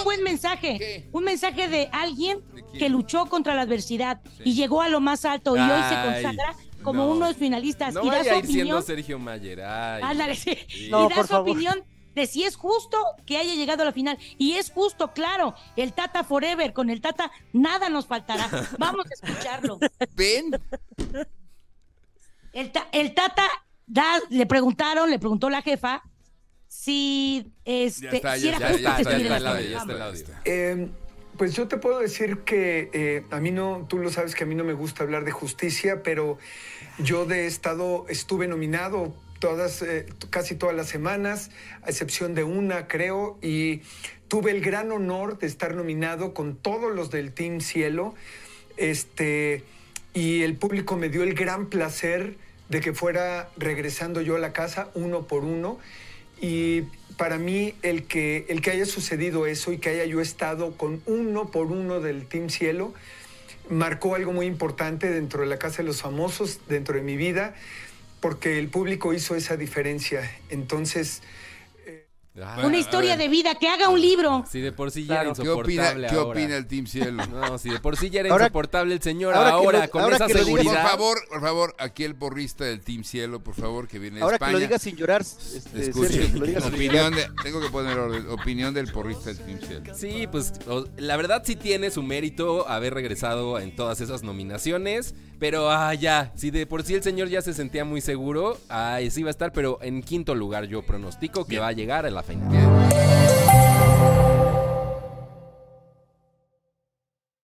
buen mensaje. ¿Qué? Un mensaje de alguien ¿De quién? que luchó contra la adversidad y llegó a lo más alto y hoy se Ay, consagra como no. uno de los finalistas. No y da vaya su a ir siendo opinión. Sergio Mayer. Ay. Ándale, sí. Sí. No, y da por su favor. opinión de si es justo que haya llegado a la final. Y es justo, claro. El Tata Forever, con el Tata nada nos faltará. Vamos a escucharlo. ¿Ven? El Tata le preguntó la jefa si, Ya está, si era ya justo está, que ya estuviera está en el la audio, final. ya está el audio. Pues yo te puedo decir que a mí no, tú lo sabes que a mí no me gusta hablar de justicia, pero yo estuve nominado casi todas las semanas, a excepción de una, creo, y tuve el gran honor de estar nominado con todos los del Team Cielo, y el público me dio el gran placer de que fuera regresando yo a la casa uno por uno. Y para mí el que haya sucedido eso y que haya yo estado con uno por uno del Team Cielo marcó algo muy importante dentro de la Casa de los Famosos, dentro de mi vida, porque el público hizo esa diferencia. Entonces, Ah, Una historia de vida, que haga un libro. Si de por sí ya Claro. era ¿Qué opina, insoportable ¿qué ahora. opina el Team Cielo? No, si de por sí ya era Ahora- insoportable el señor, ahora que ahora lo- con ahora esa que lo digas- seguridad. Por favor, aquí el porrista del Team Cielo, por favor, que viene de Ahora España. que lo digas sin llorar, Escuche, Sergio, que lo digas sin llorar. tengo que poner orden, opinión del porrista del Team Cielo. Sí, pues la verdad sí tiene su mérito haber regresado en todas esas nominaciones, pero ya, si de por sí el señor ya se sentía muy seguro, sí va a estar, pero en quinto lugar yo pronostico que Bien. va a llegar a la final.